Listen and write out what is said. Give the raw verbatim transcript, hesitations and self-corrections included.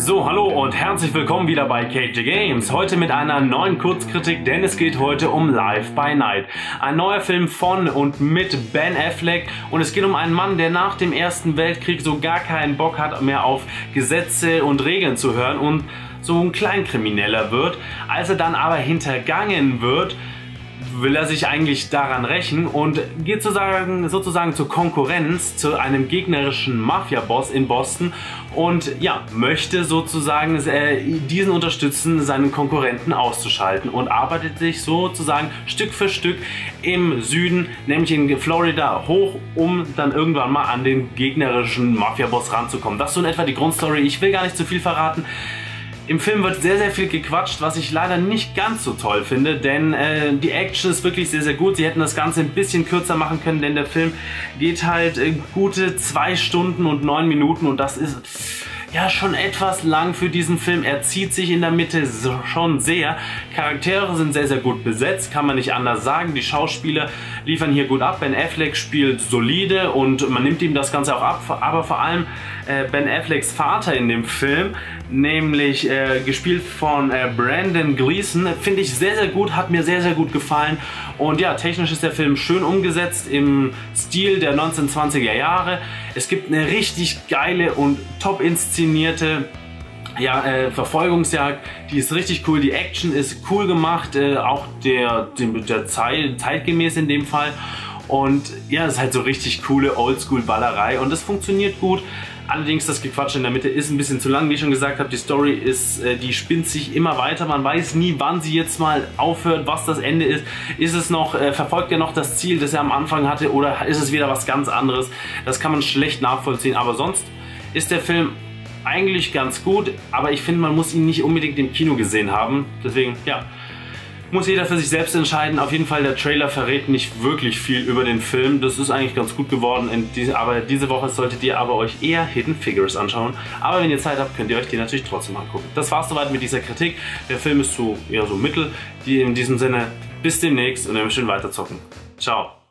So, hallo und herzlich willkommen wieder bei K J Games. Heute mit einer neuen Kurzkritik, denn es geht heute um Live by Night. Ein neuer Film von und mit Ben Affleck und es geht um einen Mann, der nach dem Ersten Weltkrieg so gar keinen Bock hat mehr auf Gesetze und Regeln zu hören und so ein Kleinkrimineller wird. Als er dann aber hintergangen wird, will er sich eigentlich daran rächen und geht sozusagen, sozusagen zur Konkurrenz zu einem gegnerischen Mafia-Boss in Boston und ja, möchte sozusagen äh, diesen unterstützen, seinen Konkurrenten auszuschalten und arbeitet sich sozusagen Stück für Stück im Süden, nämlich in Florida, hoch, um dann irgendwann mal an den gegnerischen Mafia-Boss ranzukommen. Das ist so in etwa die Grundstory. Ich will gar nicht zu viel verraten. Im Film wird sehr, sehr viel gequatscht, was ich leider nicht ganz so toll finde, denn äh, die Action ist wirklich sehr, sehr gut. Sie hätten das Ganze ein bisschen kürzer machen können, denn der Film geht halt äh, gute zwei Stunden und neun Minuten und das ist ja schon etwas lang für diesen Film. Er zieht sich in der Mitte so, schon sehr. Charaktere sind sehr, sehr gut besetzt, kann man nicht anders sagen. Die Schauspieler liefern hier gut ab. Ben Affleck spielt solide und man nimmt ihm das Ganze auch ab, aber vor allem äh, Ben Afflecks Vater in dem Film, nämlich äh, gespielt von äh, Brendan Gleeson, finde ich sehr, sehr gut, hat mir sehr, sehr gut gefallen. Und ja, technisch ist der Film schön umgesetzt im Stil der neunzehnhundertzwanziger Jahre. Es gibt eine richtig geile und top inszenierte ja, äh, Verfolgungsjagd, die ist richtig cool, die Action ist cool gemacht, äh, auch der, der, der Zeit, zeitgemäß in dem Fall. Und ja, es ist halt so richtig coole Oldschool-Ballerei und es funktioniert gut. Allerdings das Gequatsche in der Mitte ist ein bisschen zu lang, wie ich schon gesagt habe. Die Story ist, äh, die spinnt sich immer weiter. Man weiß nie, wann sie jetzt mal aufhört, was das Ende ist. Ist es noch, äh, verfolgt er noch das Ziel, das er am Anfang hatte, oder ist es wieder was ganz anderes? Das kann man schlecht nachvollziehen. Aber sonst ist der Film eigentlich ganz gut, aber ich finde, man muss ihn nicht unbedingt im Kino gesehen haben. Deswegen, ja, muss jeder für sich selbst entscheiden. Auf jeden Fall, der Trailer verrät nicht wirklich viel über den Film. Das ist eigentlich ganz gut geworden. Aber diese Woche solltet ihr aber euch eher Hidden Figures anschauen. Aber wenn ihr Zeit habt, könnt ihr euch die natürlich trotzdem angucken. Das war's soweit mit dieser Kritik. Der Film ist so eher so mittel. Die in diesem Sinne, bis demnächst und dann schön weiterzocken. Ciao.